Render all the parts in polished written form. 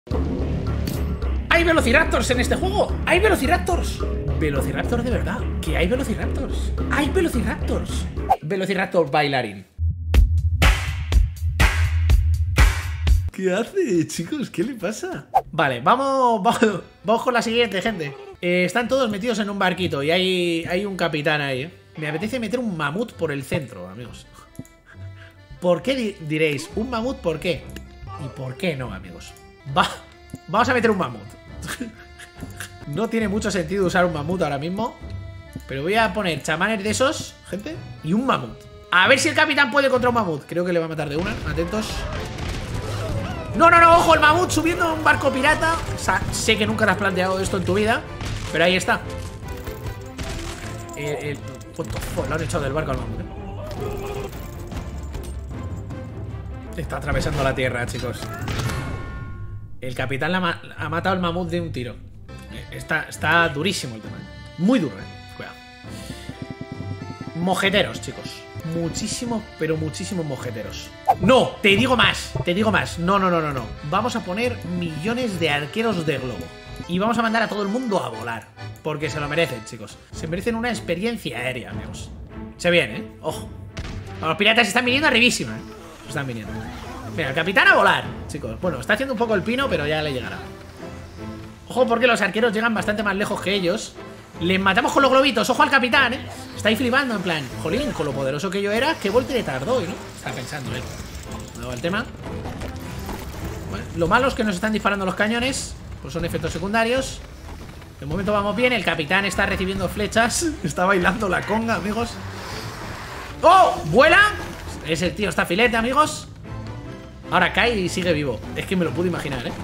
¡Hay velociraptors en este juego! ¡Hay velociraptors! Velociraptor de verdad. ¿Qué hay velociraptors? ¡Hay velociraptors! Velociraptor bailarín. ¿Qué hace, chicos? ¿Qué le pasa? Vale, vamos con la siguiente, gente. Están todos metidos en un barquito y hay un capitán ahí, ¿eh? Me apetece meter un mamut por el centro, amigos. ¿Por qué diréis? ¿Un mamut por qué? ¿Y por qué no, amigos? Vamos a meter un mamut. No tiene mucho sentido usar un mamut ahora mismo, pero voy a poner chamanes de esos, gente, y un mamut. A ver si el capitán puede contra un mamut. Creo que le va a matar de una, atentos. No, ojo, el mamut subiendo a un barco pirata. O sea, sé que nunca te has planteado esto en tu vida, pero ahí está. Lo han echado del barco al mamut, ¿eh? Está atravesando la tierra, chicos. El capitán ha matado al mamut de un tiro. Está durísimo el tema, ¿eh? Muy duro, Cuidado. Mojeteros, chicos. Muchísimos, pero muchísimos mojeteros. No, te digo más. No. Vamos a poner millones de arqueros de globo. Y vamos a mandar a todo el mundo a volar. Porque se lo merecen, chicos. Se merecen una experiencia aérea, amigos. Se viene, ¿eh? Ojo. Los piratas están viniendo arribísima, ¿eh? Están viniendo. Mira, el capitán a volar, chicos. Bueno, está haciendo un poco el pino, pero ya le llegará. Ojo, porque los arqueros llegan bastante más lejos que ellos. Les matamos con los globitos. Ojo al capitán, ¿eh? Está ahí flipando, en plan, jolín, con lo poderoso que yo era, ¿qué golpe le tardó, ¿no? Está pensando él. Luego el tema. Bueno, lo malo es que nos están disparando los cañones. Pues son efectos secundarios. De momento vamos bien. El capitán está recibiendo flechas. Está bailando la conga, amigos. ¡Oh! ¡Vuela! Ese tío está filete, amigos. Ahora cae y sigue vivo. Es que me lo pude imaginar, ¿eh?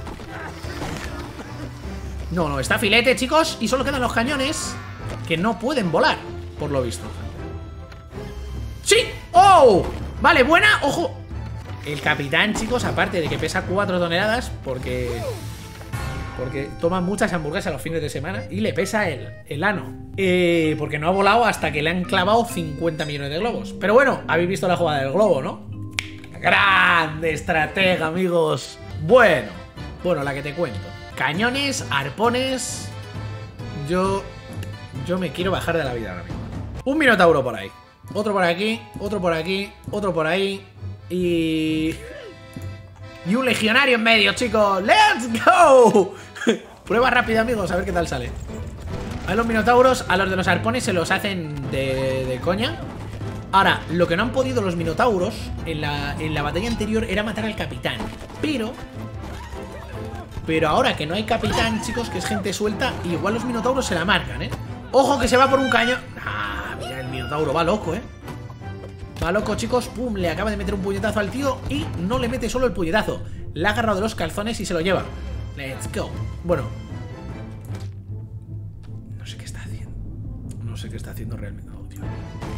No, está filete, chicos. Y solo quedan los cañones, que no pueden volar, por lo visto. ¡Sí! ¡Oh! Vale, buena, ojo. El capitán, chicos, aparte de que pesa 4 toneladas, porque toma muchas hamburguesas los fines de semana y le pesa el ano. Porque no ha volado hasta que le han clavado 50 millones de globos. Pero bueno, habéis visto la jugada del globo, ¿no? Grande estratega, amigos. Bueno, la que te cuento. Cañones, arpones. Yo me quiero bajar de la vida ahora mismo. Un minotauro por ahí. Otro por aquí, otro por aquí, otro por ahí. Y un legionario en medio, chicos. ¡Let's go! Prueba rápida, amigos, a ver qué tal sale. A los minotauros, a los de los arpones se los hacen de coña. Ahora, lo que no han podido los minotauros en la batalla anterior era matar al capitán. Pero ahora que no hay capitán, chicos, que es gente suelta, igual los minotauros se la marcan, ¿eh? ¡Ojo que se va por un cañón! ¡Ah! Mira, el minotauro va loco, ¿eh? Va loco, chicos. ¡Pum! Le acaba de meter un puñetazo al tío y no le mete solo el puñetazo. Le ha agarrado de los calzones y se lo lleva. ¡Let's go! Bueno. No sé qué está haciendo. No sé qué está haciendo realmente. Oh, tío.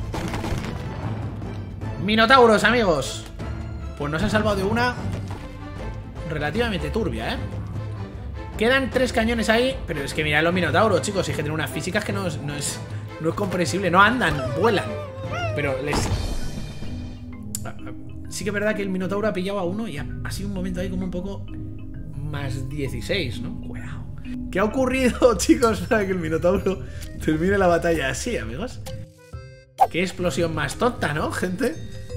Minotauros, amigos. Pues nos han salvado de una relativamente turbia, ¿eh? Quedan 3 cañones ahí. Pero es que mirad los minotauros, chicos. Hay que tener unas físicas que no es comprensible. No andan, vuelan. Pero sí que es verdad que el minotauro ha pillado a uno y ha sido un momento ahí como un poco más 16, ¿no? Cuidado. ¿Qué ha ocurrido, chicos, para que el minotauro termine la batalla así, amigos? Qué explosión más tonta, ¿no, gente?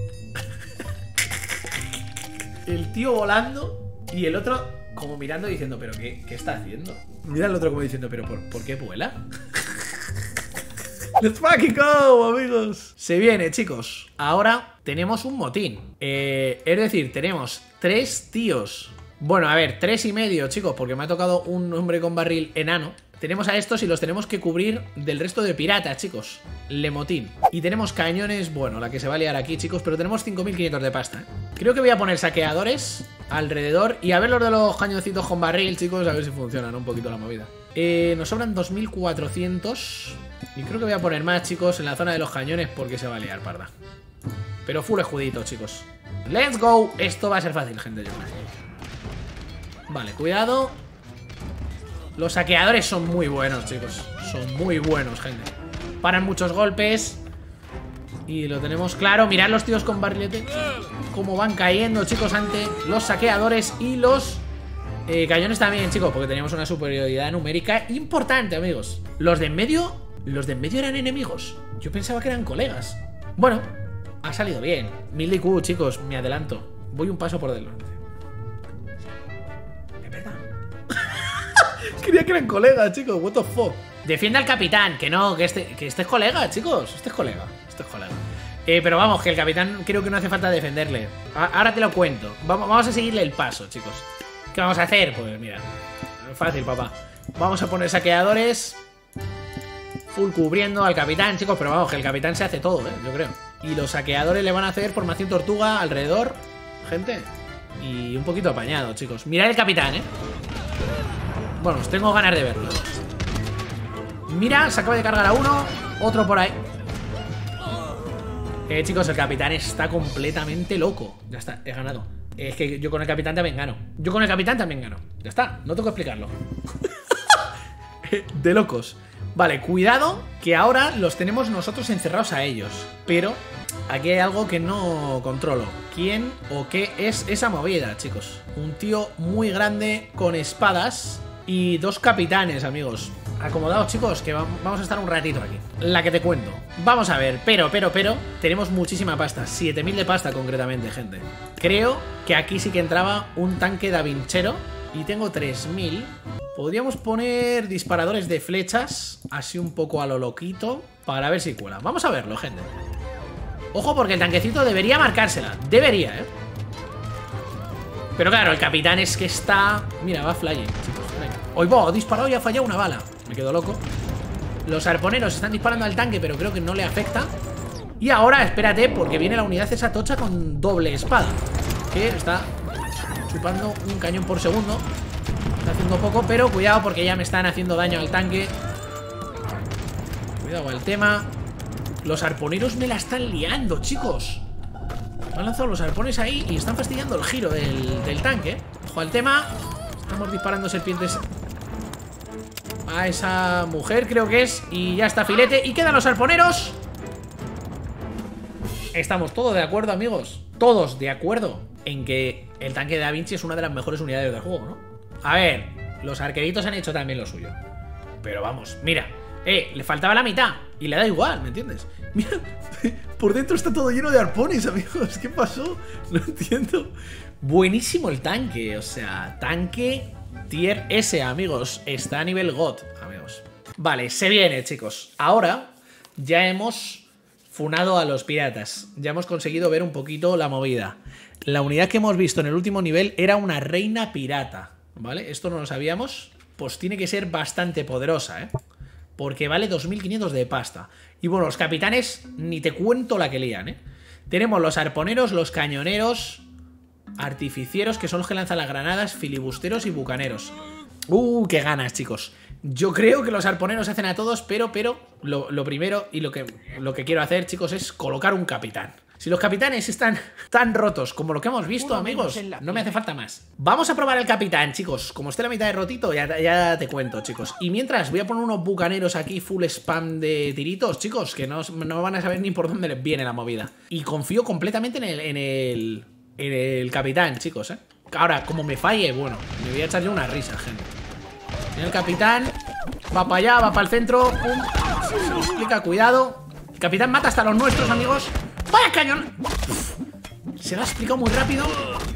El tío volando y el otro como mirando diciendo, ¿pero qué está haciendo? Mira el otro como diciendo, ¿pero por qué vuela? ¡Let's fucking go, amigos! Se viene, chicos. Ahora tenemos un motín. Es decir, tenemos 3 tíos. Bueno, a ver, 3 y medio, chicos, porque me ha tocado un hombre con barril enano. Tenemos a estos y los tenemos que cubrir del resto de piratas, chicos. Le motín. Y tenemos cañones, bueno, la que se va a liar aquí, chicos, pero tenemos 5.500 de pasta, ¿eh? Creo que voy a poner saqueadores alrededor y a ver los de los cañoncitos con barril, chicos, a ver si funcionan un poquito la movida. Nos sobran 2.400 y creo que voy a poner más, chicos, en la zona de los cañones porque se va a liar, parda. Pero full escudito, chicos. ¡Let's go! Esto va a ser fácil, gente, yo creo. Vale, cuidado. Los saqueadores son muy buenos, chicos. Son muy buenos, gente. Paran muchos golpes. Y lo tenemos claro. Mirad los tíos con barrilete cómo van cayendo, chicos, ante los saqueadores y los Cañones también, chicos, porque teníamos una superioridad numérica importante, amigos. Los de en medio eran enemigos. Yo pensaba que eran colegas. Bueno, ha salido bien. 1000 IQ, chicos, me adelanto. Voy un paso por delante. Es verdad. Creía que eran colegas, chicos, what the fuck. Defiende al capitán, que no, que este es colega, chicos. Este es colega. Pero vamos, que el capitán creo que no hace falta defenderle. Ahora te lo cuento. Vamos a seguirle el paso, chicos. ¿Qué vamos a hacer? Pues mira, fácil, papá. Vamos a poner saqueadores. Full cubriendo al capitán, chicos. Pero vamos, que el capitán se hace todo, yo creo. Y los saqueadores le van a hacer formación tortuga alrededor. Gente. Y un poquito apañado, chicos. Mirad el capitán, Bueno, os tengo ganas de verlo. Mira, se acaba de cargar a uno. Otro por ahí. Chicos, el capitán está completamente loco. Ya está, he ganado. Es que yo con el capitán también gano. Ya está, no tengo que explicarlo. De locos. Vale, cuidado, que ahora los tenemos nosotros encerrados a ellos. Pero aquí hay algo que no controlo. ¿Quién o qué es esa movida, chicos? Un tío muy grande con espadas y 2 capitanes, amigos. Acomodados, chicos, que vamos a estar un ratito aquí. La que te cuento. Vamos a ver, pero tenemos muchísima pasta, 7000 de pasta concretamente, gente. Creo que aquí sí que entraba un tanque davinchero. Y tengo 3000. Podríamos poner disparadores de flechas, así un poco a lo loquito, para ver si cuela. Vamos a verlo, gente. Ojo, porque el tanquecito debería marcársela. Debería, Pero claro, el capitán es que está... Mira, va flying, chicos. Hoy va, ha disparado y ha fallado una bala. Me quedo loco. Los arponeros están disparando al tanque, pero creo que no le afecta. Y ahora, espérate, porque viene la unidad esa tocha con doble espada, que está chupando un cañón por segundo. Está haciendo poco, pero cuidado porque ya me están haciendo daño al tanque. Cuidado al tema. Los arponeros me la están liando, chicos. Me han lanzado los arpones ahí y están fastidiando el giro del tanque. Ojo al tema. Estamos disparando serpientes a esa mujer, creo que es. Y ya está, filete. Y quedan los arponeros. Estamos todos de acuerdo, amigos. Todos de acuerdo en que el tanque de Da Vinci es una de las mejores unidades del juego, ¿no? A ver, los arqueritos han hecho también lo suyo. Pero vamos, mira. Le faltaba la mitad y le da igual, ¿me entiendes? Mira, por dentro está todo lleno de arpones, amigos. ¿Qué pasó? No entiendo. Buenísimo el tanque, o sea, tanque tier S, amigos. Está a nivel God, amigos. Vale, se viene, chicos. Ahora ya hemos funado a los piratas. Ya hemos conseguido ver un poquito la movida. La unidad que hemos visto en el último nivel era una reina pirata, ¿vale? Esto no lo sabíamos. Pues tiene que ser bastante poderosa, porque vale 2500 de pasta. Y bueno, los capitanes, ni te cuento la que lían, Tenemos los arponeros, los cañoneros, artificieros, que son los que lanzan las granadas, filibusteros y bucaneros. Qué ganas, chicos. Yo creo que los arponeros hacen a todos, pero lo primero y lo que quiero hacer, chicos, es colocar un capitán. Si los capitanes están tan rotos como lo que hemos visto, amigos, no me hace falta más. Vamos a probar el capitán, chicos. Como esté la mitad de rotito, ya te cuento, chicos. Y mientras, voy a poner unos bucaneros aquí, full spam de tiritos, chicos, que no van a saber ni por dónde les viene la movida. Y confío completamente en el capitán, chicos, Ahora, como me falle, bueno, me voy a echarle una risa, gente. El capitán va para allá, va para el centro. Pum. Se lo explica, cuidado. El capitán mata hasta los nuestros, amigos. ¡Vaya cañón! Uf, se lo ha explicado muy rápido.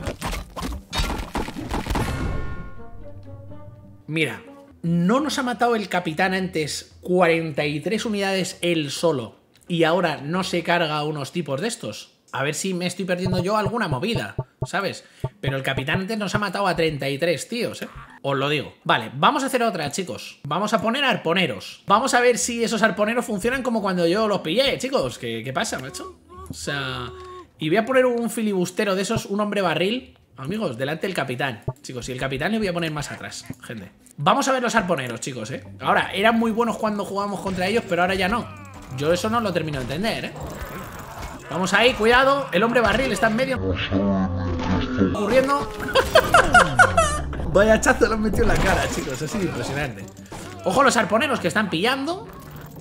Mira, no nos ha matado el capitán antes 43 unidades él solo y ahora no se carga a unos tipos de estos. A ver si me estoy perdiendo yo alguna movida, ¿sabes? Pero el capitán antes nos ha matado a 33 tíos, Os lo digo. Vale, vamos a hacer otra, chicos. Vamos a poner arponeros. Vamos a ver si esos arponeros funcionan como cuando yo los pillé, chicos. ¿Qué pasa, macho? O sea... Y voy a poner un filibustero de esos, un hombre barril, amigos, delante del capitán. Chicos, y el capitán le voy a poner más atrás, gente. Vamos a ver los arponeros, chicos, Ahora, eran muy buenos cuando jugábamos contra ellos, pero ahora ya no. Yo eso no lo termino de entender, Vamos ahí, cuidado. El hombre barril está en medio. Ocurriendo. Vaya hachazo lo han metido en la cara, chicos. Ha sido impresionante. Ojo los arponeros que están pillando.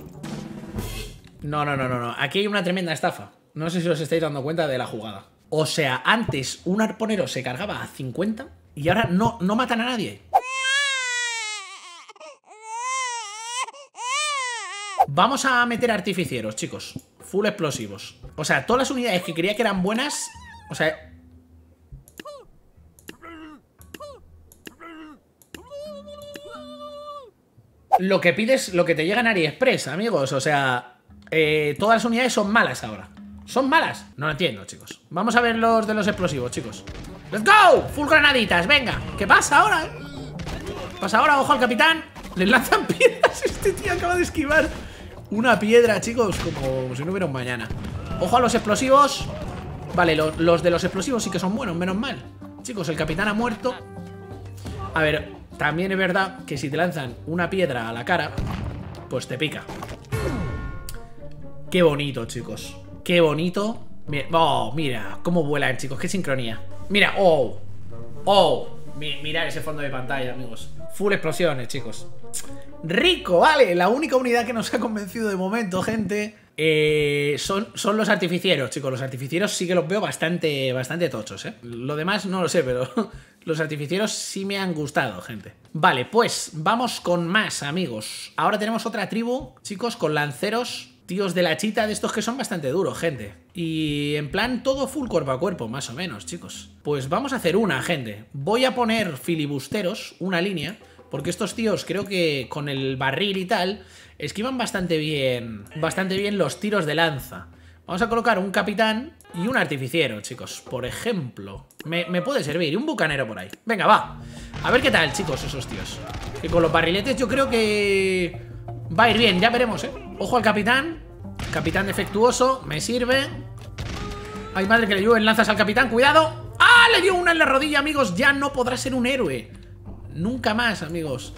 No. Aquí hay una tremenda estafa. No sé si os estáis dando cuenta de la jugada. O sea, antes un arponero se cargaba a 50 Y ahora no matan a nadie. Vamos a meter artificieros, chicos. Full explosivos. O sea, todas las unidades que creía que eran buenas. O sea... Lo que pides, lo que te llega en AliExpress, amigos. O sea, todas las unidades son malas ahora. ¿Son malas? No lo entiendo, chicos. Vamos a ver los de los explosivos, chicos. ¡Let's go! Full granaditas, venga. ¿Qué pasa ahora? ¿Qué pasa ahora? Ojo al capitán. Le lanzan piedras. Este tío acaba de esquivar una piedra, chicos, como si no hubiera un mañana. Ojo a los explosivos. Vale, los de los explosivos sí que son buenos, menos mal. Chicos, el capitán ha muerto. A ver, también es verdad que si te lanzan una piedra a la cara, pues te pica. Qué bonito, chicos. Qué bonito. Mira, oh, mira cómo vuelan, chicos. Qué sincronía. Mira, oh. Oh. Mirad ese fondo de pantalla, amigos. Full explosiones, chicos. Rico, vale. La única unidad que nos ha convencido de momento, gente, son los artificieros, chicos. Los artificieros sí que los veo bastante tochos, ¿eh? Lo demás no lo sé, pero los artificieros sí me han gustado, gente. Vale, pues vamos con más, amigos. Ahora tenemos otra tribu, chicos, con lanceros, tíos de la chita, de estos que son bastante duros, gente. Y en plan todo full cuerpo a cuerpo, más o menos, chicos. Pues vamos a hacer una, gente. Voy a poner filibusteros, una línea, porque estos tíos creo que con el barril y tal esquivan bastante bien los tiros de lanza. Vamos a colocar un capitán y un artificiero, chicos. Por ejemplo, me puede servir. Y un bucanero por ahí. Venga, va. A ver qué tal, chicos, esos tíos. Que con los barriletes yo creo que va a ir bien, ya veremos, ¿eh? Ojo al capitán. Capitán defectuoso, me sirve. Ay, madre que le llueven lanzas al capitán, cuidado. ¡Ah! Le dio una en la rodilla, amigos. Ya no podrá ser un héroe. Nunca más, amigos.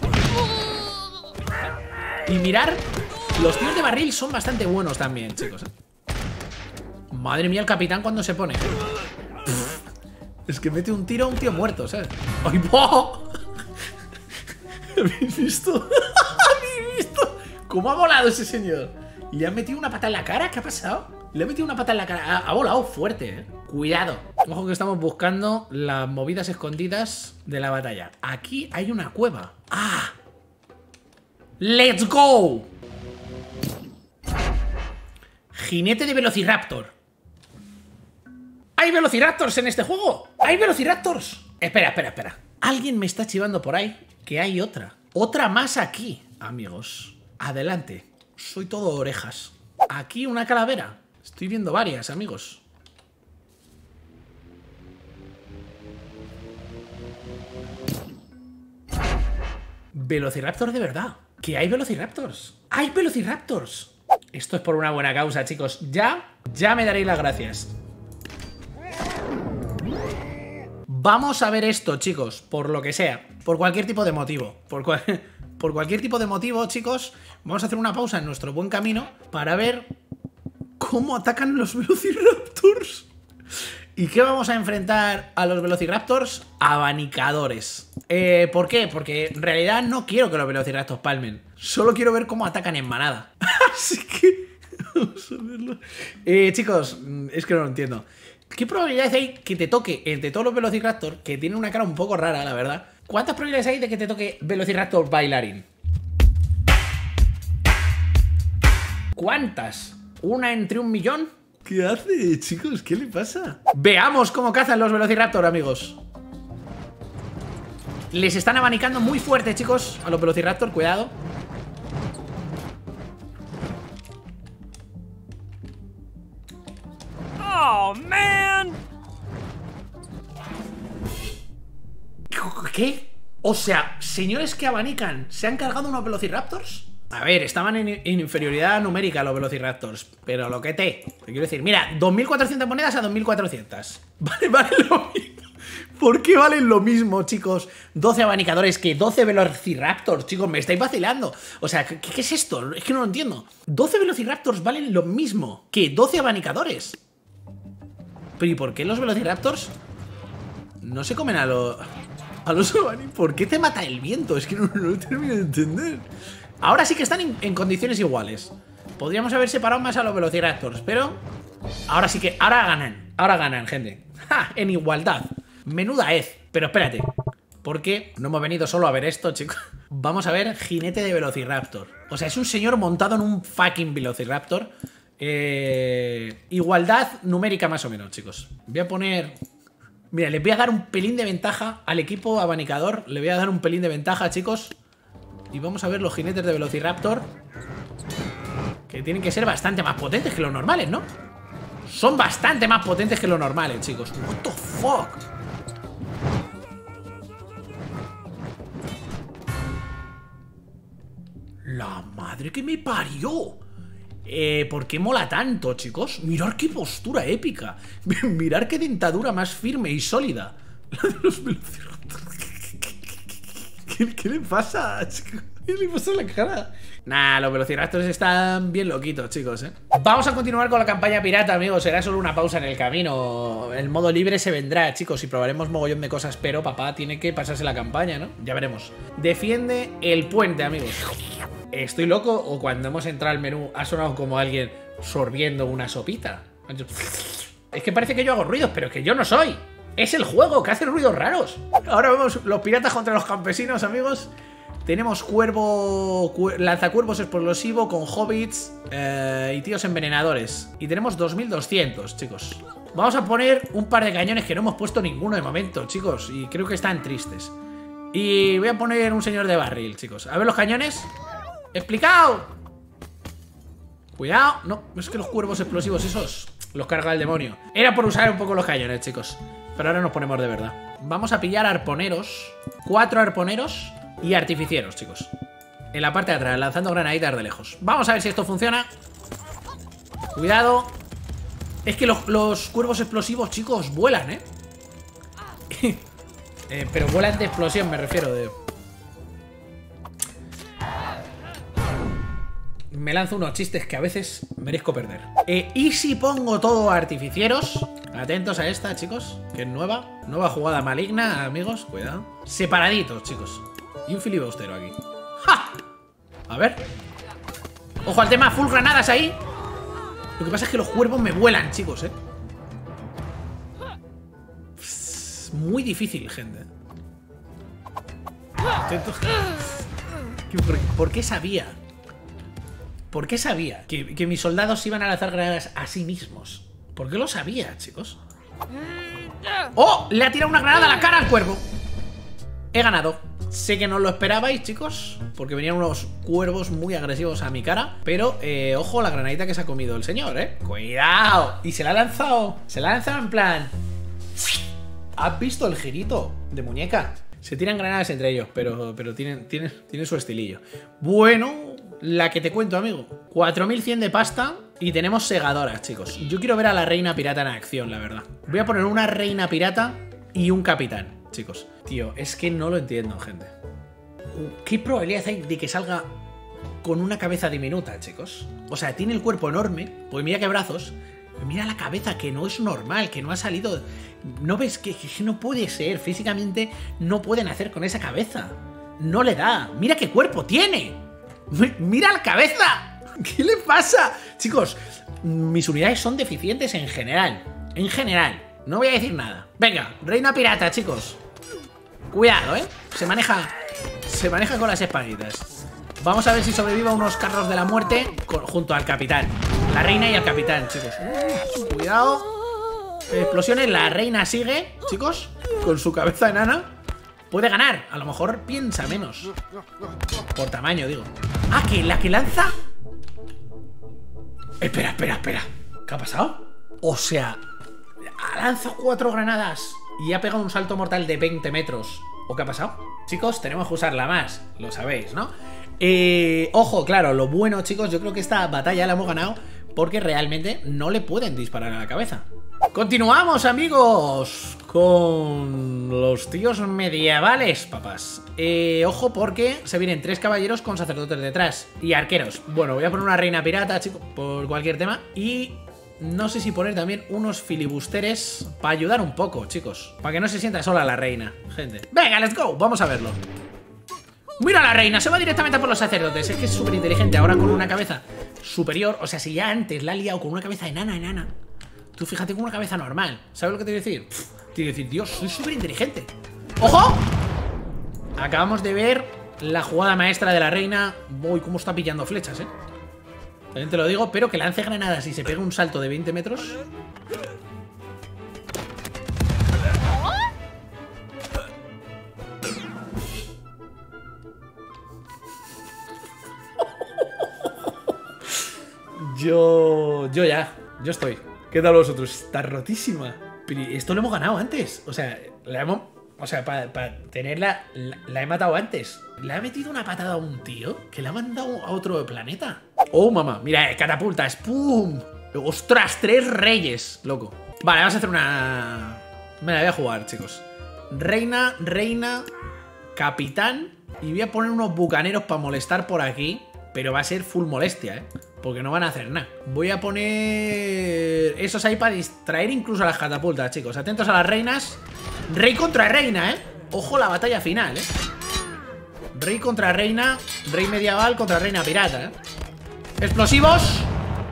Y mirar, los tiros de barril son bastante buenos también, chicos. Madre mía, el capitán cuando se pone. Es que mete un tiro a un tío muerto, ¿sabes? ¡Ay, boh! ¿Habéis visto? ¿Habéis visto? ¿Cómo ha volado ese señor? ¿Le ha metido una pata en la cara? ¿Qué ha pasado? Le ha metido una pata en la cara. Ha volado fuerte, ¿eh? Cuidado. Ojo que estamos buscando las movidas escondidas de la batalla. Aquí hay una cueva. ¡Ah! ¡Let's go! Jinete de Velociraptor. ¿Hay Velociraptors en este juego? ¿Hay Velociraptors? Espera. Alguien me está chivando por ahí que hay otra. Otra más aquí, amigos. Adelante. Soy todo orejas. Aquí una calavera. Estoy viendo varias, amigos. Velociraptor de verdad. ¿Que hay Velociraptors? ¡Hay Velociraptors! Esto es por una buena causa, chicos. Ya me daréis las gracias. Vamos a ver esto, chicos. Por lo que sea. Por cualquier tipo de motivo. Por cualquier tipo de motivo, chicos. Vamos a hacer una pausa en nuestro buen camino para ver cómo atacan los Velociraptors. ¿Y qué vamos a enfrentar a los Velociraptors? Abanicadores. ¿Por qué? Porque en realidad no quiero que los Velociraptors palmen. Solo quiero ver cómo atacan en manada. Así que vamos a verlo. Chicos, es que no lo entiendo. ¿Qué probabilidades hay que te toque entre todos los Velociraptors, que tienen una cara un poco rara, la verdad? ¿Cuántas probabilidades hay de que te toque Velociraptor bailarín? ¿Cuántas? ¿Una entre 1.000.000? ¿Qué hace, chicos? ¿Qué le pasa? Veamos cómo cazan los Velociraptor, amigos. Les están abanicando muy fuerte, chicos, a los Velociraptor, cuidado. Oh, man. ¿Qué? O sea, señores que abanican, ¿se han cargado unos Velociraptors? A ver, estaban en inferioridad numérica los Velociraptors, pero lo que te quiero decir, mira, 2.400 monedas a 2.400. Vale lo mismo. ¿Por qué valen lo mismo, chicos? 12 abanicadores que 12 Velociraptors, chicos, me estáis vacilando. O sea, ¿qué es esto? Es que no lo entiendo. 12 Velociraptors valen lo mismo que 12 abanicadores. Pero ¿y por qué los Velociraptors no se comen a los abanicadores? ¿Por qué te mata el viento? Es que no lo termino de entender. Ahora sí que están en condiciones iguales. Podríamos haber separado más a los Velociraptors, pero ahora sí que, ahora ganan, gente. ¡Ja! En igualdad. Menuda hez. Pero espérate, Porque no hemos venido solo a ver esto, chicos. Vamos a ver jinete de Velociraptor. O sea, es un señor montado en un fucking Velociraptor. Igualdad numérica más o menos, chicos. Voy a poner... Mira, les voy a dar un pelín de ventaja al equipo abanicador. Le voy a dar un pelín de ventaja, chicos. Y vamos a ver los jinetes de Velociraptor, que tienen que ser bastante más potentes que los normales, ¿no? Son bastante más potentes que los normales, chicos. What the fuck. La madre que me parió. ¿Por qué mola tanto, chicos? Mirad qué postura épica. Mirad qué dentadura más firme y sólida. La de los Velociraptor. ¿Qué le pasa, chicos? ¿Qué le pasa en la cara? Nah, los Velociraptors están bien loquitos, chicos, Vamos a continuar con la campaña pirata, amigos. Será solo una pausa en el camino. El modo libre se vendrá, chicos, y probaremos mogollón de cosas. Pero papá tiene que pasarse la campaña, ¿no? Ya veremos. Defiende el puente, amigos. ¿Estoy loco o cuando hemos entrado al menú ha sonado como alguien sorbiendo una sopita? Es que parece que yo hago ruidos, pero que yo no soy. Es el juego que hace ruidos raros. Ahora vemos los piratas contra los campesinos, amigos. Tenemos cuervo... lanzacuervos explosivo con hobbits y tíos envenenadores. Y tenemos 2200, chicos. Vamos a poner un par de cañones que no hemos puesto ninguno de momento, chicos. Y creo que están tristes. Y voy a poner un señor de barril, chicos. A ver los cañones. ¡Explicado! Cuidado. No, es que los cuervos explosivos esos los carga el demonio. Era por usar un poco los cañones, chicos. Pero ahora nos ponemos de verdad. Vamos a pillar arponeros. 4 arponeros y artificieros, chicos. En la parte de atrás, lanzando granaditas de lejos. Vamos a ver si esto funciona. Cuidado. Es que los cuervos explosivos, chicos, vuelan, pero vuelan de explosión, me refiero. Me lanzo unos chistes que a veces merezco perder. ¿Y si pongo todo artificieros? Atentos a esta, chicos, que es nueva. Nueva jugada maligna, amigos, cuidado. Separaditos, chicos. Y un filibustero aquí. ¡Ja! A ver. Ojo al tema, full granadas ahí. Lo que pasa es que los cuervos me vuelan, chicos, Es muy difícil, gente. ¿Por qué sabía? ¿Por qué sabía que mis soldados iban a lanzar granadas a sí mismos? ¿Por qué lo sabía, chicos? ¡Oh! Le ha tirado una granada a la cara al cuervo. He ganado. Sé que no lo esperabais, chicos, porque venían unos cuervos muy agresivos a mi cara. Pero, ojo, la granadita que se ha comido el señor, ¡Cuidado! Y se la ha lanzado. Se la ha lanzado en plan... ¿Has visto el girito de muñeca? Se tiran granadas entre ellos, pero tiene su estilillo. Bueno, la que te cuento, amigo. 4100 de pasta y tenemos segadoras, chicos. Yo quiero ver a la reina pirata en acción, la verdad. Voy a poner una reina pirata y un capitán, chicos. Tío, es que no lo entiendo, gente. ¿Qué probabilidad hay de que salga con una cabeza diminuta, chicos? O sea, tiene el cuerpo enorme, pues mira qué brazos. Mira la cabeza, que no es normal, que no ha salido... ¿No ves que no puede ser? Físicamente no pueden hacer con esa cabeza. No le da. Mira qué cuerpo tiene. ¡Mira la cabeza! ¿Qué le pasa? Chicos, mis unidades son deficientes en general. En general. No voy a decir nada. Venga, reina pirata, chicos. Cuidado, Se maneja con las espaditas. Vamos a ver si sobrevive a unos carros de la muerte junto al capitán. La reina y el capitán, chicos. Cuidado. Explosiones, la reina sigue, chicos, con su cabeza enana. Puede ganar, a lo mejor piensa menos. Por tamaño, digo. Ah, que la que lanza... Espera. ¿Qué ha pasado? O sea, ha lanzado 4 granadas y ha pegado un salto mortal de 20 metros. ¿O qué ha pasado? Chicos, tenemos que usarla más, lo sabéis, ¿no? Ojo, claro, lo bueno, chicos, yo creo que esta batalla la hemos ganado porque realmente no le pueden disparar a la cabeza. Continuamos, amigos, con los tíos medievales, papás. Ojo porque se vienen 3 caballeros con sacerdotes detrás y arqueros. Bueno, voy a poner una reina pirata, chicos, por cualquier tema. Y no sé si poner también unos filibusteres para ayudar un poco, chicos, para que no se sienta sola la reina, gente. Venga, let's go, vamos a verlo. Mira la reina, se va directamente por los sacerdotes. Es que es súper inteligente, ahora con una cabeza superior. O sea, si ya antes la ha liado con una cabeza enana, tú fíjate con una cabeza normal. ¿Sabes lo que te quiero decir? Te quiero decir, Dios, soy súper inteligente. ¡Ojo! Acabamos de ver la jugada maestra de la reina. Uy, cómo está pillando flechas, También te lo digo, pero que lance granadas y se pegue un salto de 20 metros. Yo estoy. ¿Qué tal vosotros? Está rotísima. Pero esto lo hemos ganado antes. O sea, para tenerla, la he matado antes. Le ha metido una patada a un tío que la ha mandado a otro planeta. Oh, mamá. Mira, catapultas. ¡Pum! ¡Ostras! 3 reyes, loco. Vale, vamos a hacer una... Me la voy a jugar, chicos. Reina, capitán. Y voy a poner unos bucaneros para molestar por aquí. Pero va a ser full molestia, porque no van a hacer nada. Voy a poner esos ahí para distraer incluso a las catapultas, chicos. Atentos a las reinas. Rey contra reina, Ojo la batalla final, Rey contra reina. Rey medieval contra reina pirata, Explosivos.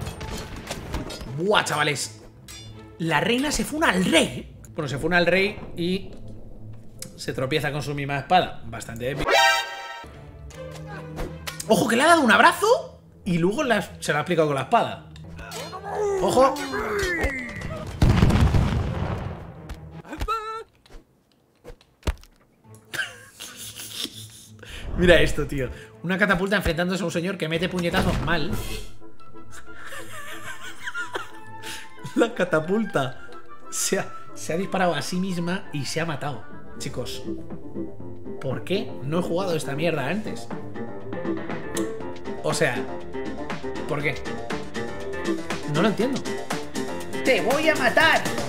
Buah, chavales. La reina se fue al rey, Bueno, se fue al rey y se tropieza con su misma espada. Bastante épico. Ojo, que le ha dado un abrazo y luego se lo ha aplicado con la espada. Ojo. Mira esto, tío. Una catapulta enfrentándose a un señor que mete puñetazos mal. La catapulta se ha disparado a sí misma y se ha matado. Chicos, ¿por qué no he jugado esta mierda antes? O sea, ¿por qué? No lo entiendo. ¡Te voy a matar!